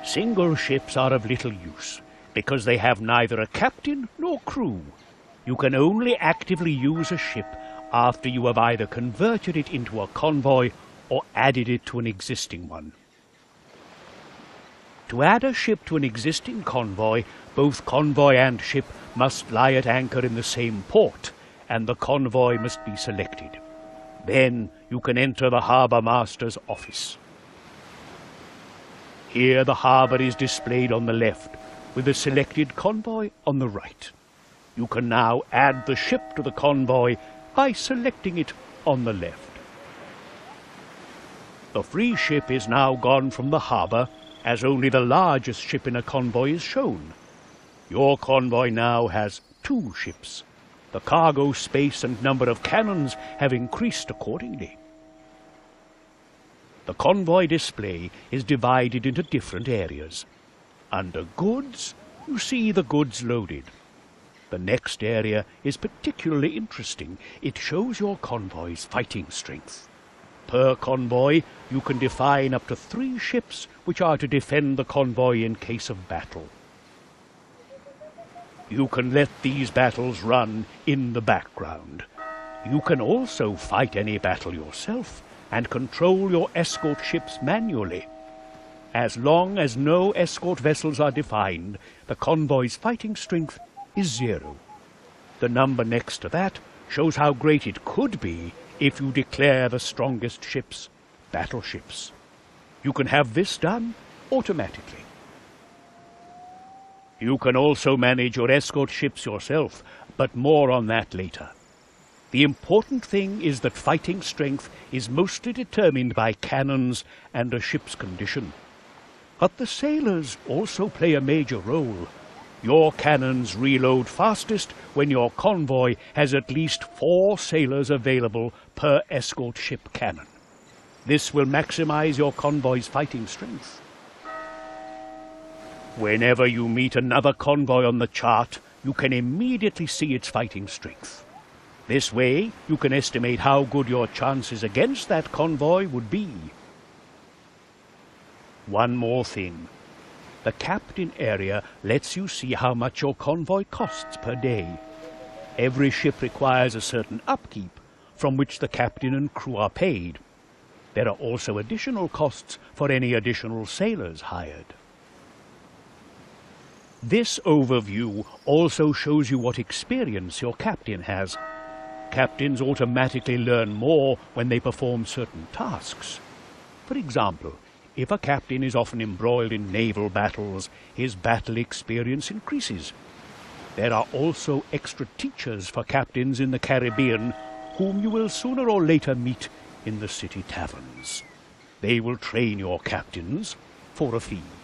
Single ships are of little use, because they have neither a captain nor crew. You can only actively use a ship after you have either converted it into a convoy or added it to an existing one. To add a ship to an existing convoy, both convoy and ship must lie at anchor in the same port, and the convoy must be selected. Then you can enter the harbour master's office. Here the harbour is displayed on the left, with the selected convoy on the right. You can now add the ship to the convoy by selecting it on the left. The free ship is now gone from the harbour, as only the largest ship in a convoy is shown. Your convoy now has 2 ships. The cargo space and number of cannons have increased accordingly. The convoy display is divided into different areas. Under goods, you see the goods loaded. The next area is particularly interesting. It shows your convoy's fighting strength. Per convoy, you can define up to 3 ships which are to defend the convoy in case of battle. You can let these battles run in the background. You can also fight any battle yourself and control your escort ships manually. As long as no escort vessels are defined, the convoy's fighting strength is 0. The number next to that shows how great it could be if you declare the strongest ships battleships. You can have this done automatically. You can also manage your escort ships yourself, but more on that later. The important thing is that fighting strength is mostly determined by cannons and a ship's condition. But the sailors also play a major role. Your cannons reload fastest when your convoy has at least 4 sailors available per escort ship cannon. This will maximize your convoy's fighting strength. Whenever you meet another convoy on the chart, you can immediately see its fighting strength. This way, you can estimate how good your chances against that convoy would be. One more thing. The captain area lets you see how much your convoy costs per day. Every ship requires a certain upkeep, from which the captain and crew are paid. There are also additional costs for any additional sailors hired. This overview also shows you what experience your captain has. Captains automatically learn more when they perform certain tasks. For example, if a captain is often embroiled in naval battles, his battle experience increases. There are also extra teachers for captains in the Caribbean, whom you will sooner or later meet in the city taverns. They will train your captains for a fee.